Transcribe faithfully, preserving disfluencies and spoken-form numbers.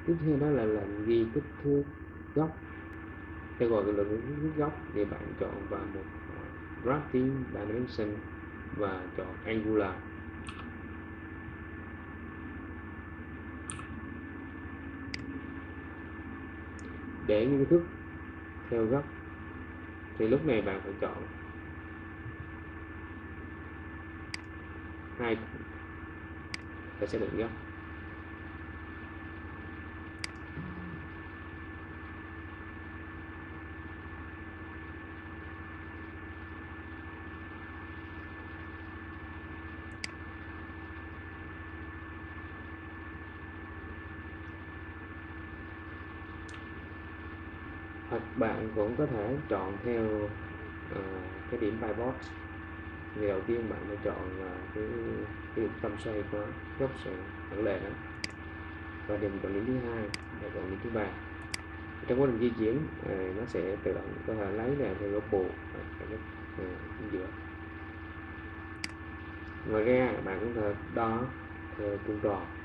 Tiếp theo đó là lệnh ghi kích thước góc. Để gọi cái lệnh ghi kích thước góc thì bạn chọn vào một Drafting Dimension và chọn Angular. Để những kích thước theo góc thì lúc này bạn phải chọn hai để xác định góc. Hoặc bạn cũng có thể chọn theo uh, cái điểm pivot. Thì đầu tiên bạn phải chọn uh, cái, cái điểm tâm xoay của góc xoay phản lệ đó, và điểm chọn điểm thứ hai và chọn điểm thứ ba. Trong quá trình di chuyển uh, nó sẽ tự động có thể lấy ra theo góc bù ở góc uh, giữa. Ngoài ra bạn cũng có thể đo theo cung tròn.